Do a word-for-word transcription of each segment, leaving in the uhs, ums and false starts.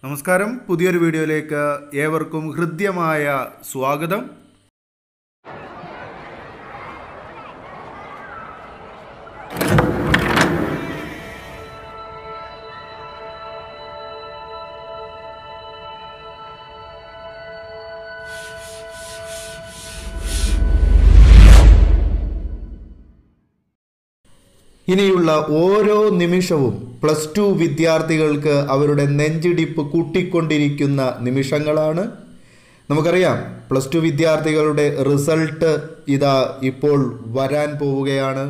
നമസ്കാരം, പുതിയൊരു വീഡിയോയിലേക്ക് ഏവർക്കും ഹൃദ്യമായ സ്വാഗതം. ഇനിയുള്ള ഓരോ നിമിഷവും പ്ലസ് ടു വിദ്യാർത്ഥികൾക്ക് അവരുടെ നെഞ്ചിടിപ്പ് കൂട്ടിക്കൊണ്ടിരിക്കുന്ന നിമിഷങ്ങളാണ്. നമുക്കറിയാം, പ്ലസ് ടു വിദ്യാർത്ഥികളുടെ റിസൾട്ട് ഇതാ ഇപ്പോൾ വരാൻ പോവുകയാണ്.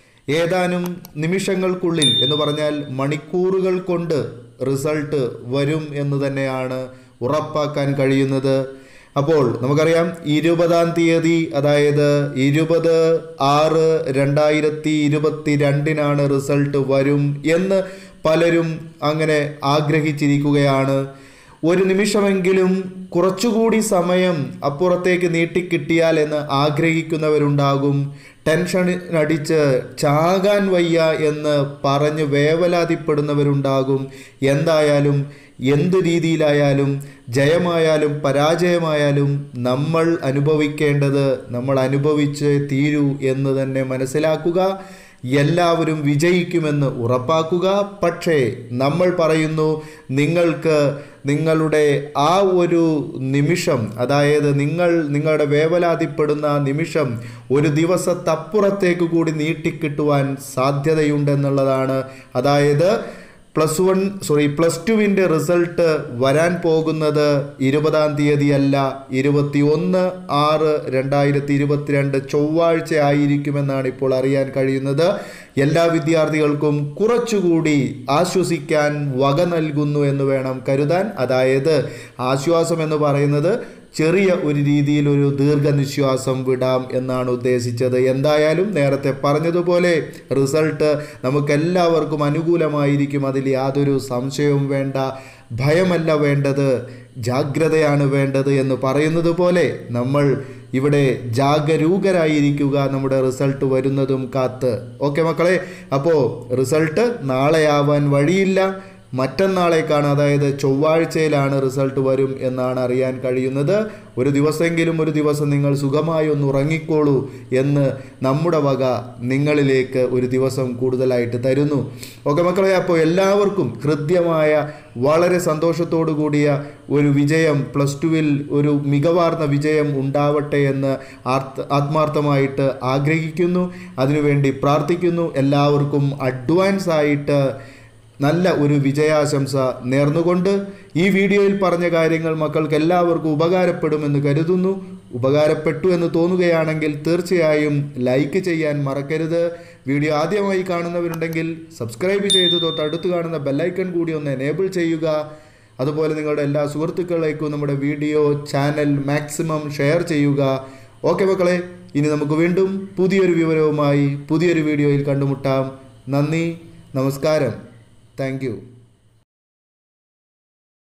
ഏതാനും നിമിഷങ്ങൾക്കുള്ളിൽ എന്ന് പറഞ്ഞാൽ മണിക്കൂറുകൾ കൊണ്ട് റിസൾട്ട് വരും എന്ന് തന്നെയാണ് ഉറപ്പാക്കാൻ കഴിയുന്നത്. അപ്പോൾ നമുക്കറിയാം, ഇരുപതാം തീയതി അതായത് ഇരുപത് ആറ് രണ്ടായിരത്തി ഇരുപത്തി രണ്ടിനാണ് റിസൾട്ട് വരും എന്ന് പലരും അങ്ങനെ ആഗ്രഹിച്ചിരിക്കുകയാണ്. ഒരു നിമിഷമെങ്കിലും കുറച്ചുകൂടി സമയം അപ്പുറത്തേക്ക് നീട്ടിക്കിട്ടിയാൽ എന്ന് ആഗ്രഹിക്കുന്നവരുണ്ടാകും. ടെൻഷൻ അടിച്ച് ചാകാൻ വയ്യ എന്ന് പറഞ്ഞ് വേവലാതിപ്പെടുന്നവരുണ്ടാകും. എന്തായാലും എന്തു രീതിയിലായാലും ജയമായാലും പരാജയമായാലും നമ്മൾ അനുഭവിക്കേണ്ടത് നമ്മൾ അനുഭവിച്ച് തീരൂ എന്ന് തന്നെ മനസ്സിലാക്കുക. എല്ലാവരും വിജയിക്കുമെന്ന് ഉറപ്പാക്കുക. പക്ഷേ നമ്മൾ പറയുന്നു, നിങ്ങൾക്ക് നിങ്ങളുടെ ആ ഒരു നിമിഷം, അതായത് നിങ്ങൾ നിങ്ങളുടെ വേവലാതിപ്പെടുന്ന നിമിഷം ഒരു ദിവസത്തപ്പുറത്തേക്ക് കൂടി നീട്ടിക്കിട്ടുവാൻ സാധ്യതയുണ്ടെന്നുള്ളതാണ്. അതായത് പ്ലസ് വൺ സോറി പ്ലസ് ടുവിൻ്റെ റിസൾട്ട് വരാൻ പോകുന്നത് ഇരുപതാം തീയതി അല്ല, ഇരുപത്തി ഒന്ന് ആറ് രണ്ടായിരത്തി ഇരുപത്തിരണ്ട് ചൊവ്വാഴ്ച ആയിരിക്കുമെന്നാണ് ഇപ്പോൾ അറിയാൻ കഴിയുന്നത്. എല്ലാ വിദ്യാർത്ഥികൾക്കും കുറച്ചുകൂടി ആശ്വസിക്കാൻ വക നൽകുന്നു എന്ന് വേണം കരുതാൻ. അതായത് ആശ്വാസം എന്ന് പറയുന്നത് ചെറിയ ഒരു രീതിയിൽ ഒരു ദീർഘനിശ്വാസം വിടാം എന്നാണ് ഉദ്ദേശിച്ചത്. എന്തായാലും നേരത്തെ പറഞ്ഞതുപോലെ റിസൾട്ട് നമുക്കെല്ലാവർക്കും അനുകൂലമായിരിക്കും, അതിൽ യാതൊരു സംശയവും വേണ്ട. ഭയമല്ല വേണ്ടത്, ജാഗ്രതയാണ് വേണ്ടത് എന്ന് പറയുന്നത് പോലെ നമ്മൾ ഇവിടെ ജാഗരൂകരായിരിക്കുക, നമ്മുടെ റിസൾട്ട് വരുന്നതും കാത്ത്. ഓക്കെ മക്കളെ, അപ്പോൾ റിസൾട്ട് നാളെയാവാൻ വഴിയില്ല, മറ്റന്നാളേക്കാണ്, അതായത് ചൊവ്വാഴ്ചയിലാണ് റിസൾട്ട് വരും എന്നാണ് അറിയാൻ കഴിയുന്നത്. ഒരു ദിവസമെങ്കിലും ഒരു ദിവസം നിങ്ങൾ സുഖമായി ഒന്ന് ഉറങ്ങിക്കോളൂ എന്ന് നമ്മുടെ വക നിങ്ങളിലേക്ക് ഒരു ദിവസം കൂടുതലായിട്ട് തരുന്നു. ഓക്കെ മക്കളെ, അപ്പോൾ എല്ലാവർക്കും ഹൃദ്യമായ വളരെ സന്തോഷത്തോടു കൂടിയ ഒരു വിജയം, പ്ലസ് ടുവിൽ ഒരു മികവാർന്ന വിജയം ഉണ്ടാവട്ടെ എന്ന് ആത്മാർത്ഥമായിട്ട് ആഗ്രഹിക്കുന്നു. അതിനുവേണ്ടി പ്രാർത്ഥിക്കുന്നു. എല്ലാവർക്കും അഡ്വാൻസ് ആയിട്ട് നല്ല ഒരു വിജയാശംസ നേർന്നുകൊണ്ട് ഈ വീഡിയോയിൽ പറഞ്ഞ കാര്യങ്ങൾ മക്കൾക്ക് എല്ലാവർക്കും ഉപകാരപ്പെടുമെന്ന് കരുതുന്നു. ഉപകാരപ്പെട്ടു എന്ന് തോന്നുകയാണെങ്കിൽ തീർച്ചയായും ലൈക്ക് ചെയ്യാൻ മറക്കരുത്. വീഡിയോ ആദ്യമായി കാണുന്നവരുണ്ടെങ്കിൽ സബ്സ്ക്രൈബ് ചെയ്ത് തൊട്ടടുത്ത് കാണുന്ന ബെല്ലൈക്കൺ കൂടി ഒന്ന് എനേബിൾ ചെയ്യുക. അതുപോലെ നിങ്ങളുടെ എല്ലാ സുഹൃത്തുക്കളിലേക്കും നമ്മുടെ വീഡിയോ ചാനൽ മാക്സിമം ഷെയർ ചെയ്യുക. ഓക്കെ മക്കളെ, ഇനി നമുക്ക് വീണ്ടും പുതിയൊരു വിവരവുമായി പുതിയൊരു വീഡിയോയിൽ കണ്ടുമുട്ടാം. നന്ദി, നമസ്കാരം. Thank you.